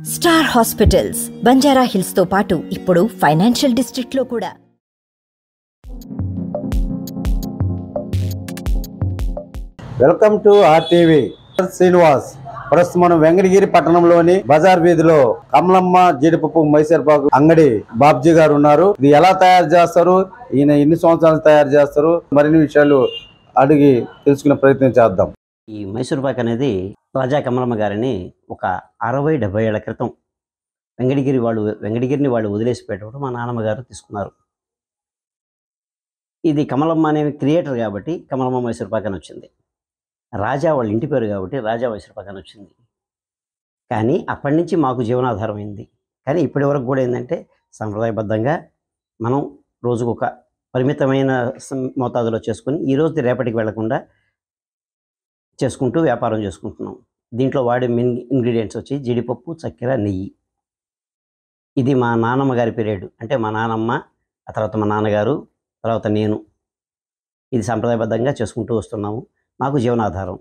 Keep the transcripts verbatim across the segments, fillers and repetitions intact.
Star hospitals Banjara hills తో పాటు ఇప్పుడు ఫైనాన్షియల్ డిస్ట్రిక్ట్ లో కూడా. Welcome to RTV. శ్రీనివాస్. ప్రస్తుతం మనం వెంకటగిరి పట్టణంలోని బజార్ వీధిలో కమలమ్మ జీడిపప్పు మైసూర్ పాకు అంగడి బాబ్జీ గారు ఉన్నారు. ఇది ఎలా తయారు చేస్తారు, ఈయన ఎన్ని సంవత్సరాలు తయారు చేస్తారు, మరిన్ని విషయాలు అడిగి తెలుసుకునే ప్రయత్నం చేద్దాం. ఈ మైసూర్ పాక్ అనేది రాజా కమలమ్మ గారిని ఒక అరవై డెబ్బై ఏళ్ల క్రితం వెంకటగిరి వాళ్ళు వెంకటగిరిని వాళ్ళు వదిలేసిపెట్టడం మా నాన్నమ్మ గారు తీసుకున్నారు. ఇది కమలమ్మ అనే క్రియేటర్ కాబట్టి కమలమ్మ మైసూర్ పాక్ అని వచ్చింది. రాజా వాళ్ళ ఇంటి పేరు కాబట్టి రాజా మైసూర్ పాక్ అని వచ్చింది. కానీ అప్పటి నుంచి మాకు జీవనాధారం అయింది. కానీ ఇప్పటి వరకు కూడా ఏంటంటే సాంప్రదాయబద్ధంగా మనం రోజుకు ఒక పరిమితమైన మోతాదులో చేసుకుని ఈరోజు రేపటికి వెళ్లకుండా చేసుకుంటూ వ్యాపారం చేసుకుంటున్నాం. దీంట్లో వాడే మెయిన్ ఇంగ్రీడియంట్స్ వచ్చి జీడిపప్పు, చక్కెర, నెయ్యి. ఇది మా నాన్నమ్మ గారి పీరియడ్, అంటే మా నాన్నమ్మ, ఆ తర్వాత మా నాన్నగారు, తర్వాత నేను. ఇది సాంప్రదాయబద్ధంగా చేసుకుంటూ వస్తున్నాము. మాకు జీవనాధారం.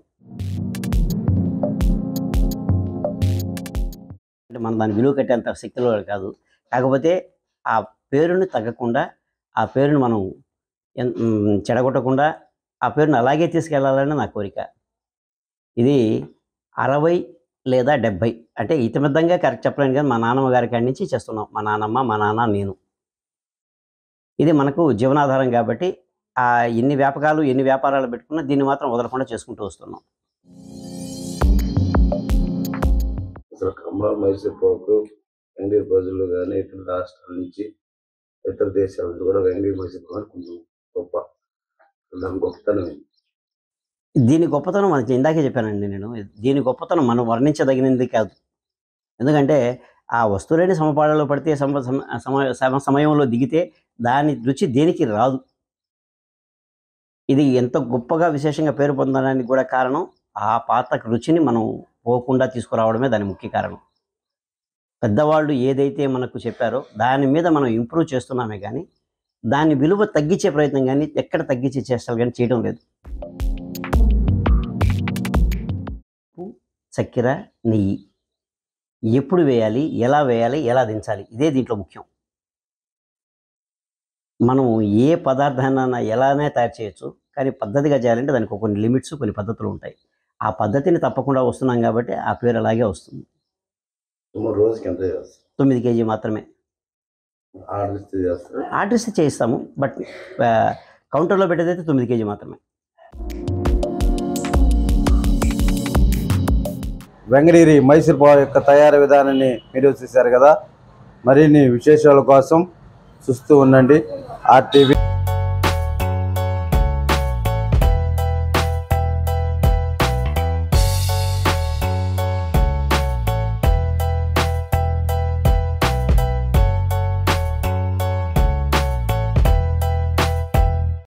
అంటే మనం దాని విలువ కట్టేంత శక్తిలో కాదు, కాకపోతే ఆ పేరుని తగ్గకుండా, ఆ పేరుని మనం చెడగొట్టకుండా ఆ పేరుని అలాగే తీసుకెళ్లాలని నా కోరిక. ఇది అరవై లేదా డెబ్భై, అంటే ఇతిమిద్దంగా కరెక్ట్ చెప్పలేను కానీ మా నాన్నమ్మ గారి కాడి నుంచి చేస్తున్నాం. మా నాన్నమ్మ, మా నాన్న, నేను. ఇది మనకు జీవనాధారం కాబట్టి ఆ ఎన్ని వ్యాపకాలు ఎన్ని వ్యాపారాలు పెట్టుకున్నా దీన్ని మాత్రం వదలకుండా చేసుకుంటూ వస్తున్నాం. అసలు కమలం మైసూర్ పాకు వెంకటగిరి ప్రజలు కానీ ఇతర రాష్ట్రాల నుంచి ఇతర దేశాల నుంచి కూడా వెంకటగిరి మైసూర్ పాకు కొంచెం గొప్ప, దాని గొప్పతనం. దీని గొప్పతనం మనకి ఇందాకే చెప్పానండి నేను. దీని గొప్పతనం మనం వర్ణించదగినది కాదు. ఎందుకంటే ఆ వస్తువులని సమపాళలో పడితే సమ సమ సమయంలో దిగితే దాని రుచి దేనికి రాదు. ఇది ఎంత గొప్పగా విశేషంగా పేరు పొందడానికి కూడా కారణం ఆ పాత రుచిని మనం పోకుండా తీసుకురావడమే దాని ముఖ్య కారణం. పెద్దవాళ్ళు ఏదైతే మనకు చెప్పారో దాని మీద మనం ఇంప్రూవ్ చేస్తున్నామే కానీ దాని విలువ తగ్గించే ప్రయత్నం కానీ ఎక్కడ తగ్గించే చేష్టాలు కానీ చేయడం లేదు. చక్కెర, నెయ్యి ఎప్పుడు వేయాలి, ఎలా వేయాలి, ఎలా దించాలి, ఇదే దీంట్లో ముఖ్యం. మనం ఏ పదార్థాన్ని ఎలానే తయారు చేయొచ్చు, కానీ పద్ధతిగా చేయాలంటే దానికి కొన్ని లిమిట్స్, కొన్ని పద్ధతులు ఉంటాయి. ఆ పద్ధతిని తప్పకుండా వస్తున్నాం కాబట్టి ఆ పేరు అలాగే వస్తుంది. రోజుకి ఎంత చేస్తారు? తొమ్మిది కేజీ మాత్రమే. ఆర్డర్ ఇస్తే చేస్తారు? ఆర్డర్ ఇస్తే చేయిస్తాము, బట్ కౌంటర్లో పెట్టేదైతే తొమ్మిది కేజీ మాత్రమే. వెంకటగిరి మైసూర్ పాకు యొక్క తయారీ విధానాన్ని మీరు చూశారు కదా. మరిన్ని విశేషాల కోసం చూస్తూ ఉండండి ఆర్టీవీ.